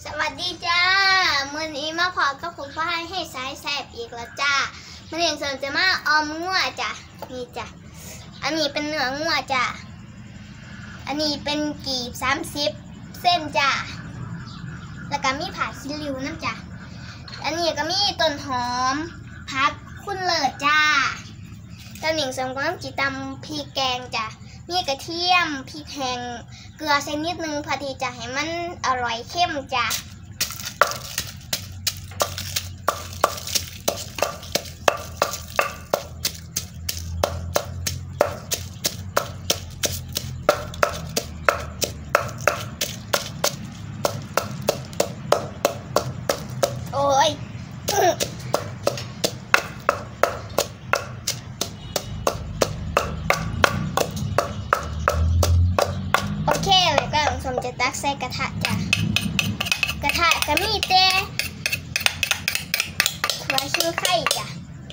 สวัสดีจ้ามื้อนี้มาพอกับผมพ่อให้สายแสบอีกแล้วจ้ามื้อนี้เสริมจะมาออมงัวจ้ะนี่จ้ะอันนี้เป็นเนื้องัวจ้ะอันนี้เป็นกีบ30เส้นจ้ะแล้วก็มีผักขี้ริ้วน้ำจ้ะอันนี้ก็มีต้นหอมผักคุณเลิศจ้าตอนนี้เสริมก็ต้องจีตำพริกแกงจ้ะมีกระเทียมพริกแห้งเกลือใส่นิดนึงพอดีจะให้มันอร่อยเข้มจ้ะโอ้ยโอเคเลยก็สมจะตักใส่กระทะจ้ะกระทะก็มีแต่หัวชิ้นไข่จ้ะ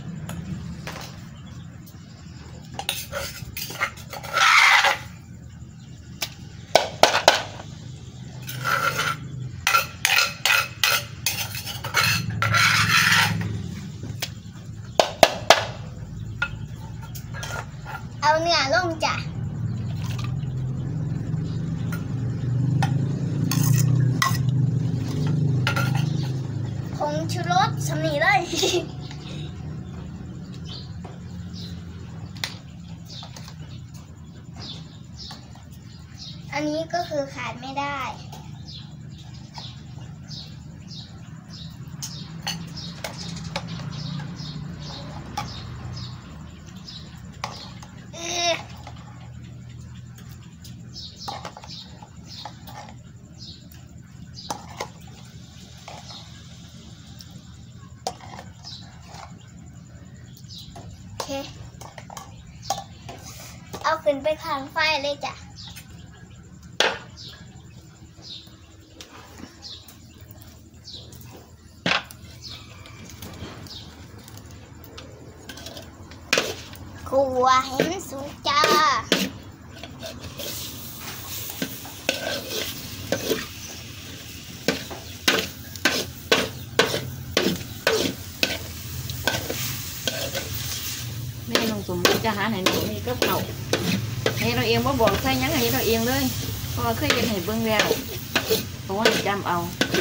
เอาเนื้อลงจ้ะผงชูรสสำนีเลย อันนี้ก็คือขาดไม่ได้เอาขึ้นไปข้างไฟเลยจ้ะคั่วให้มันสุกจ้าแม่น้องสมจะหาไหนหนูมีกับเขาให้เราเองว่าบอกใส่ยังให้เราเองเลยเพราะเคยเห็นให้เบิ่งแล้วเพราะว่าจำเอา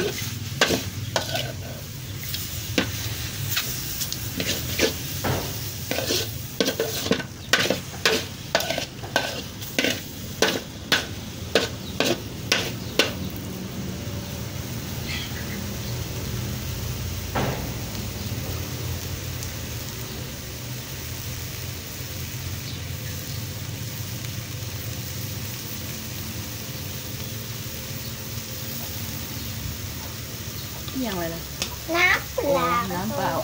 อย่างไรล่ะน้ำเปล่าน้ำเปล่า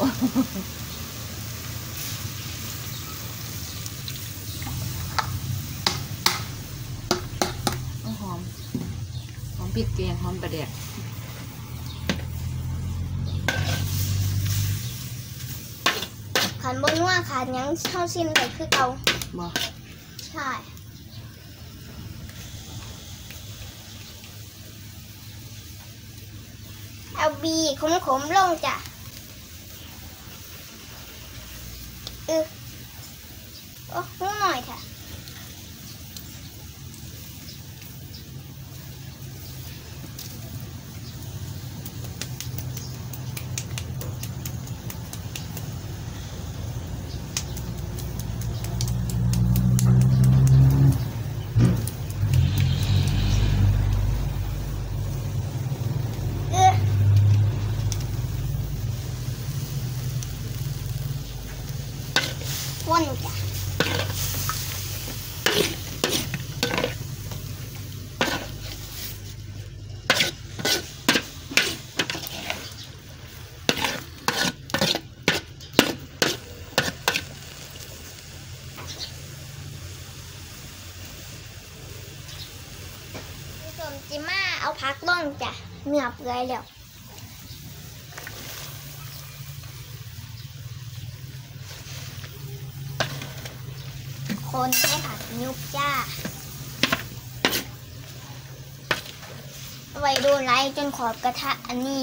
หอมพริกแกงหอมประเดี๋ยวขันบนว่าขาดยังเข้าซิมเลยคือเก่าบ่ใช่เอาบีขมๆลงจ้ะโอ้หูหน่อยค่ะวนจ้ะสมจิมาเอาพักลงจ้ะเนื้อเปื่อยแล้วคนให้ผักยุบจ้าไว้โดนไล่จนขอบกระทะอันนี้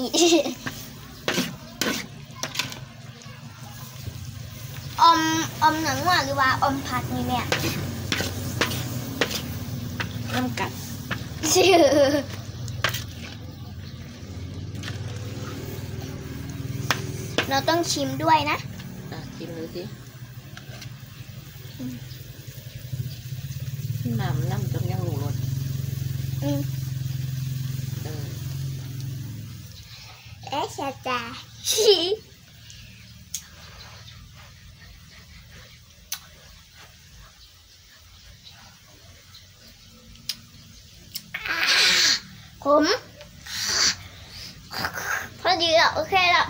อมหนังวัวหรือว่าอมผัดนี่แม่น้ำกัดชื่อเราต้องชิมด้วยนะกินดูสิน้ำจนยังหลูรสอืมเออเอ๊ะชาจา ผมพอดีแล้วโอเคแล้ว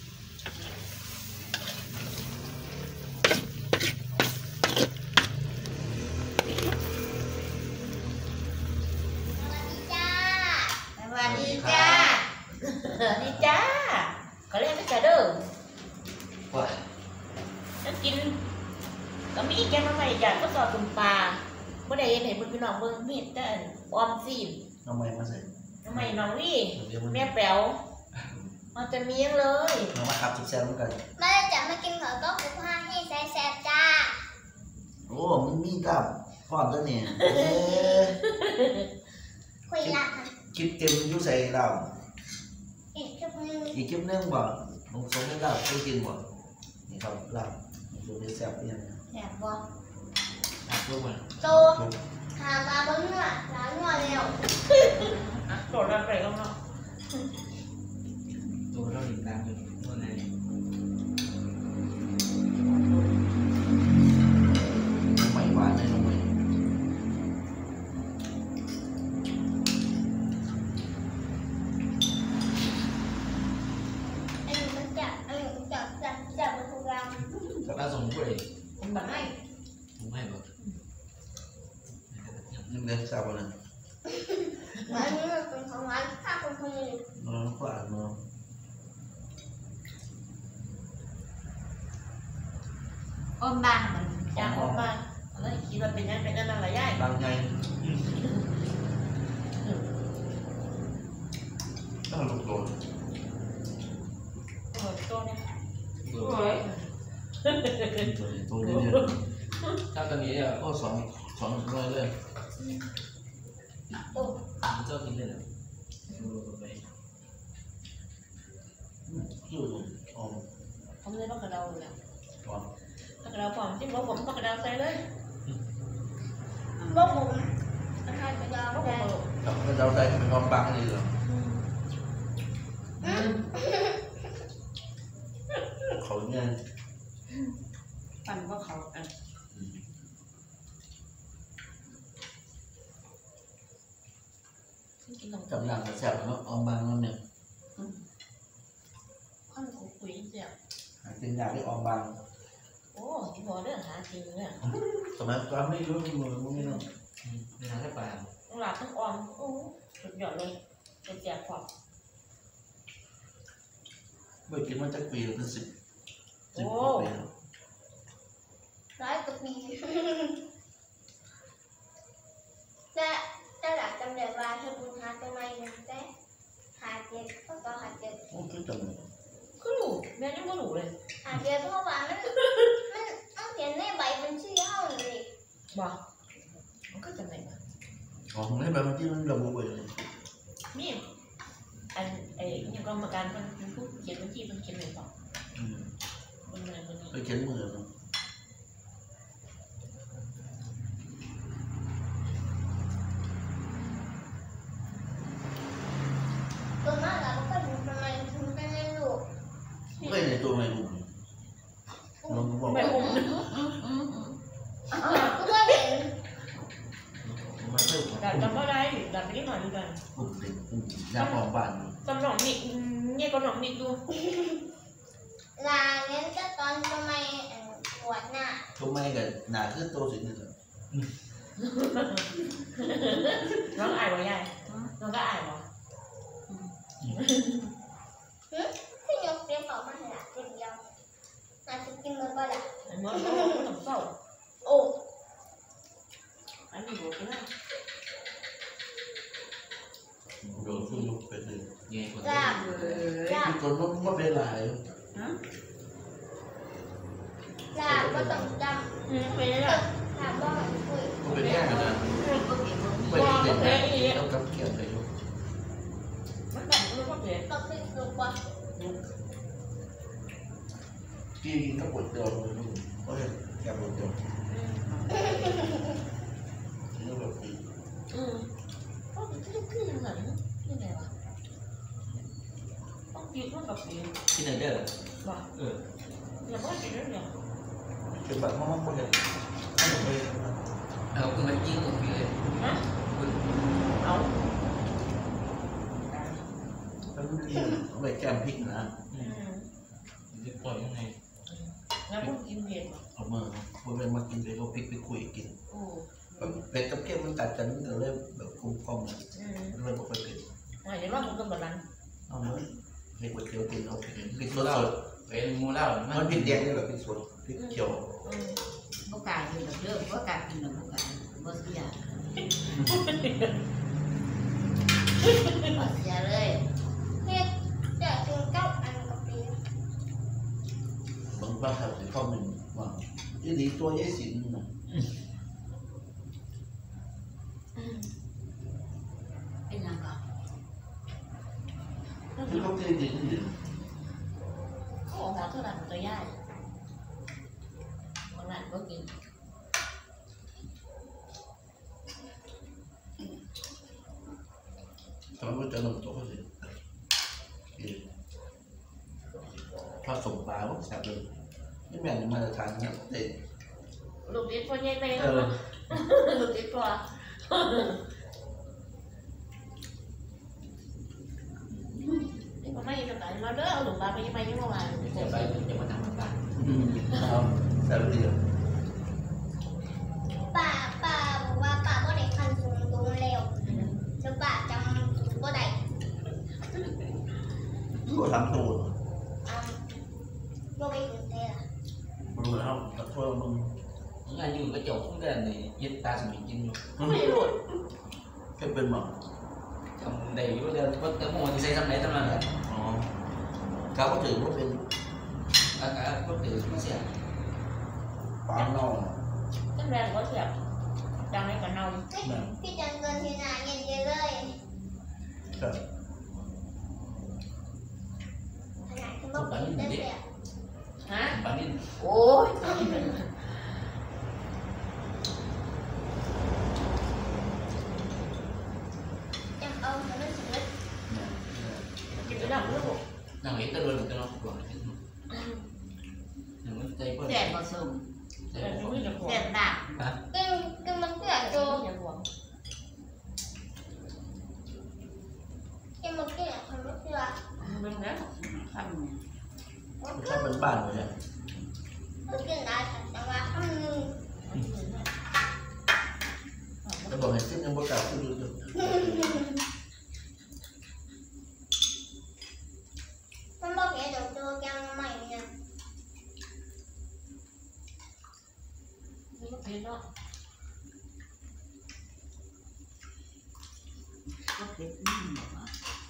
สวัสดีจ้าดีจ้าเขาเรียกไม่กระเด้อว่านั่นกินก็มีแกงมาใหม่จากก็สอบตุ่มปลาบ่ได้เห็นให้พี่น้องเบิ่งมีแต่ออมซีนน้องใหม่มาใส่ทำไมน้องนี่แม่แป๋วมันจะมีเลยน้องมาขับแซ่บๆเหมือนกันมาจะมากินข้าวก็คุณพ่อให้แซ่บๆจ้าโอ้มันมีกับพร้อมตัวเนี่ยคุยละค่ะคลิปเต็มอยู่ใส่เราอีกชุดนึงอีกคลิปนึงบ่ลงสงให้เราไปกินบ่นี่ครับเราดูได้แซ่บยังแซ่บบ่อัดรูปมันโตหามาเบิ้งเนื้อร้านงัวแล้วโดดรันไปก็เนาะตัวเราอีกแล้วอยู่ตัวไหนน้องใหม่หวานเลยน้องใหม่อันนี้มันจะเป็นทุกอย่างกับเราส่งผู้ใดผมแบบให้ผมให้บ่ยังเด็กสาวเลยอันนี้มันเป็นของร้านข้าวคนนี้น้องขวานน้องอ้อมบ้านมันยางอ้อมบ้านอะไรคิดว่าเป็นยังเป็นนั่นอะไรย่ายบางไงต้องลุกโดนโอ้ยโตเนี่ยตัวโอ้ยตัวเดียวถ้าตอนนี้อ่ะก็สองร้อยเลยโอ้เจ้ากินเลยนะอยู่ออมผมเลยต้องกระเดาเลยออมต้องกระเดาผมจิ้มรสผมต้องกระเดาใส่เลยบ่ผมนะคะไปยอมรสผแต่มเราได้เป็นออมปังเลยเหรอเขาเนี่ยปั่นก็เขาอันกินนมกำลังแซ่บแล้วออมปังแล้วเนี่ยข้าวคุยเสียหากินยากได้ออมปังโอ้ที่พอเรื่องหาจริงเนี่ยสมัยก่อนไม่รู้มือมึงไม่รู้เวลาได้ปลาต้องหลับต้องออมโอ้สุดยอดเลยเป็นแจกขอบไม่กินมันจะปีหรือเป็น10 กว่าปีแล้วร้อยกว่าปีแต่หลักจำได้ว่าเธอบุญหาตัวใหม่นะแต่หาเจ็ดก็หาเจ็ดโอ้คือจังเลยก็รู้แม่ยังไม่รู้เลยหาเจ็ดเพราะว่ามันเขียนในใบบัญชีเฮาเลยบอกมันก็จะไหนมาอ๋อผมให้แบบเมื่อกี้มันระบุไว้เลยนี่อันไอ้ยังกรรมการมันพูดเขียนบัญชีมันเขียนไหนบอกมันเงินมันนี่ไปเขียนมือเนาะตัวมากอะมันก็ดูทำไมถึงเป็นในลูกไม่ในตัวไม่รู้น้องบอกไม่ว่าอุ้มก็เห็นมันไม่ดัดจำว่าได้ดัดไปนิดหน่อยดูกันอุ้มเด็กอุ้มยาปองบ้านอยู่จำหนองนี่เนี่ยก็หนองนี่ดูลาเน้นก็ตอนทำไมปวดหน้าทำไมกันหนาขึ้นโตสิเนี่ยน้องอายบ่ยายน้องก็อายบ่พี่ยกเรียกต่อมาให้ละเต็มยาวน่าจะกินมันก็ละอันนี้มันต้องเศร้าโอ้อันนี้บอกนะโดนขึ้นเป็นหนึ่งยังไงคนลาบลาบมีคนว่าเป็นหลายลาบก็ต้องจไปเลยล่ะำถามว่าคุยก็เป็นแค่นะไม่ได้เป็นแค่ต้องกับเกี่ยวเลยลูกมันแบบมันก็เผ็ดก็คือลูกว่ากินก็ปวดเดียวเลยลูกก็เลยแค่ปวดเดียวนี่แบบนี้ก็คือยังไงยังไงวะต้องกินต้องกับกินที่ไหนเด้อว่ะอย่าว่ากินแล้วเนี่ยเป็นแบบห้องก็เลยไม่เลยเอาคุณมาจิ้งกับพี่เลยฮะคุณเอาแล้วเรียนเอาไปแกมพริกนะจะปล่อยยังไงแล้วพวกกินเผ็ดเอามาวันเป็นมากินเลยเอาพริกไปคุยกินโอ้แบบเป็ดกับเก็บมันตัดกันแต่เริ่มแบบคุ้มกล้องเลยเริ่มไม่ค่อยเผ็ดเดี๋ยวว่าผมก็แบบนั้นเอาเนื้อให้ก๋วยเตี๋ยวกินเอาพริกสดเป็นมูเล่ามันพริกแดงนี่แหละพริกสดพริกเขียวบ่กล้าอยู่ดอกเด้อบ่กล้ากินดอกบ่กล้าบ่เสียบ่เสียเลยเฮ็ดจะกินเก้าอันกับปีบางบ้านเขาจะเข้าหนึ่งว่ายี่ดีตัวยี่สิบนะเป็นหยังก็คือเขาที่ดีที่ดีเขาออกมาเท่านั้นตัวใหญ่วันนั้นก็กินทำไมว่าจะนำตัวเขาสิถ้าส่งปลาก็แซ่บเลยนี่แม่งมาตรฐานเนี่ยเด็ดลูกติดพ่อใหญ่ไปลูกติดตัวนี่ก็ไม่จะตายมาเด้อหลวงตาไปยังไงยังไม่มาจะไปจะมาทำต่างเอาแซ่บดีเลยป่าบอกว่าป่าบ่ได้คันสูงตรงเร็วแล้วป่าจำบ่ได้ก็ทำตัวบ่ไปถึงเท่ละรู้แล้วขอโทษมึงงานอยู่กระจกพุ่งกันในยึดตาสมิงกินอยู่ไม่หลุดแค่เป็นหมอจำได้อยู่เดียวก็แต่โมที่ใส่ทำไหนทำนั้นอ๋อเขาก็ถือว่าเป็นอาการก็ตื่นมาเสียปลาเน่าตั้งแรงก็เสียบจังให้กันเน่าพี่จันเกินทีหน้าเย็นๆเลยครับขนาดที่บ่กินได้เสียฮะปานินโอ้ยจำเอาแต่ไม่ถึงเลยกินไปดับลูกนั่งเห็นตะลุยตะลุยกว่าหนึ่งมันใจเพิ่มแดดบ่สมใจแต่เพิ่มไม่จะขวแดงดดากกินมันเกลือโจอย่าขวงกินมันเกลือคนมันเกลือมึงนะทำชอบเป็นบ้านเลยมันกินได้แต่ว่าคำนึงจะบอกให้ขึ้นยังบ่กล้าขึ้นดูมันบอกเห็นดอกโจแกงใหม่เนี่ยนี่ก็เผ็ดเนาะก็เผ็ดนี่บ่ว่า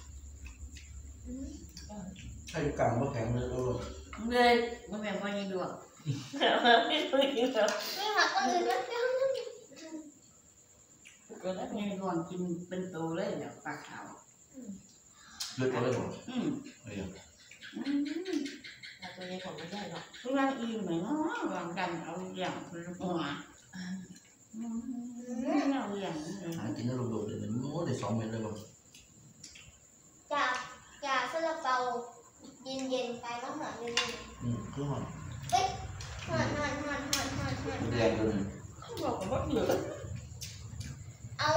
ใช่กลางบ่แข็งเลยก็เลยบ่แม่นบ่ยังดวกไม่รู้กินแล้วไม่หาคนอื่นแล้วเกิดแล้วยังดวงกินเป็นโตเลยเนี่ยปลาขาวเลือกอะไรหมดอืมเฮ้ยตัวนี้ผมไม่ได้หรอกทุกอย่างอิ่มเลยเนาะวางกันเอาอย่างหัวเอาอย่างนี้หากินได้โดดๆเลยมันโม้ได้2 เม็ดเลยบ่จากซาลาเปาเย็นๆไปมะหอมเย็นคือหอมๆเฮ้ยหอนแดงเลยเขาบอกว่าเหลือเอา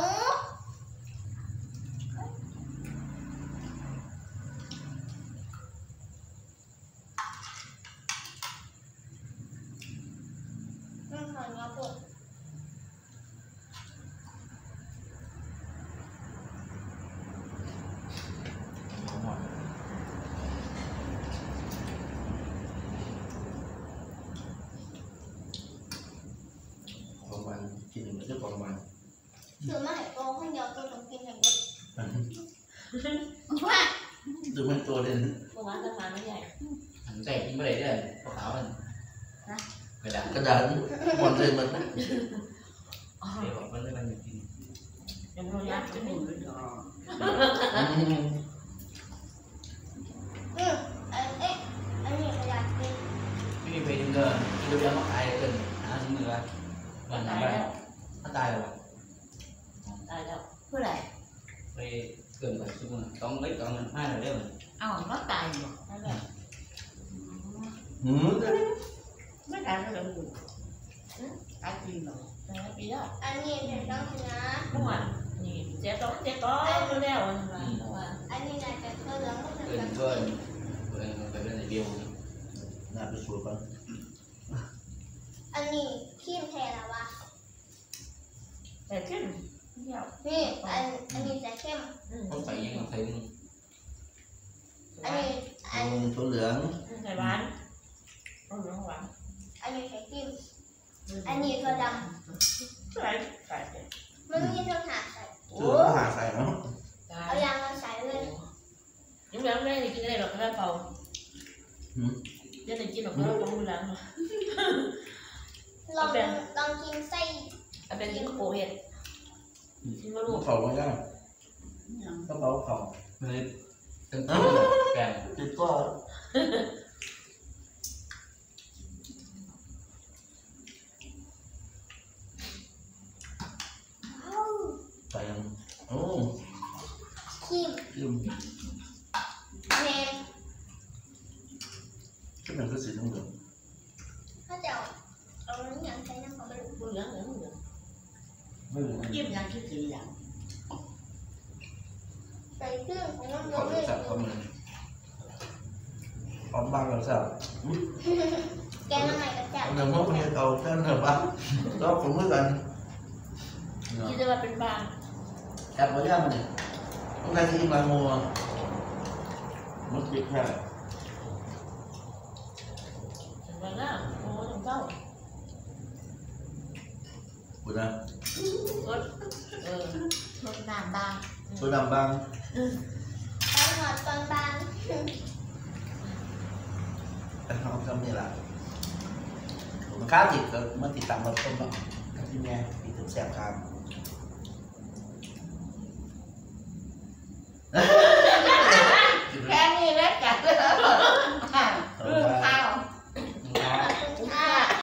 มันหอนมาปุ๊บหอมประมาณกินเลยดูมันตัวเด่นเมื่อวานทหารไม่ใหญ่หันใจกินไม่ได้เลยพวกเขามันกระดาษกระดาษหมดเลยมันเดี๋ยวบอกมันเลยมันกินยังไม่ยักจะหนึ่งอันนี้ก็อยากกินไม่มีเพลงเกินเรื่องมาขายเกินหาซื้อมือละวันไหนถ้าตายแล้วตายแล้วเพื่ออะไรไปเกินไปซื้อมือต้องเล็กต้องห้าหน่อยเรื่องเอ้ามันตายอยู่นั่นแหละไม่ตายก็เลยอยู่ตายจริงเหรอแต่ปีแล้วอันนี้เดี๋ยวต้องนะเมื่อวานนี่เจ๊ต้องแล้ววันวานอันนี้น่าจะเหลืองก็จะเกินเกินเกินไปเรื่องในเดียวน่าไปสูดบ้างอันนี้ขี้มแทนแล้ววะแต่เข้มเที่ยวนี่อันนี้จะเข้มต้องใส่ยังใส่มึงอันนี้อันตัวเหลืองใส่หวานต้องหวานอันนี้ใส่กิ้มอันนี้ก็ดใส่ใส่ำมันมีทั้งหาใส่โอ้เสือหาใส่เนาะเอายางมาใส่เลยยังไม่ได้กินอะไรหรอกแค่เป่าจะได้กินหรอกแค่เป่าหลังลองกินไส้เอาเป็นกินโปเห็ดกินมะลูกเขาไม่ได้กระเป๋าเขาเลยตึ้งแกงติดก็ ใส่โอ้ขี้มยืมแมงก็เป็นก็สีเหลืองถ้าจะเอาน้ำยางใส่น้ำหอมเหลืองเหลืองเหลืองไม่เหลืองจิ้มยังคิดสีอย่างใส่เครื่องของน้ำเขาเลจะยจับเขาเลยพร้อมบ้างแล้วสับแกงใหม่ก็จับเนื้อพวกนี้เขาแค่เนื้อบ้างก็ผมเหมือนกันกินจะมาเป็นบางแอบมาย่ามันเนี่ยต้องการที่มามัวมันติดแค่บางหน้าโอ้ต้องเต้ากูนะรถทนน้ำบางตัวดำบ้างตอนหอดตอนบางแต่เขาทำนี่แหละมันข้าวติดก็มันติดตามมาต้มแบบที่แม่ติดถึงแสบคางแค่นี้แล้วจัดเลย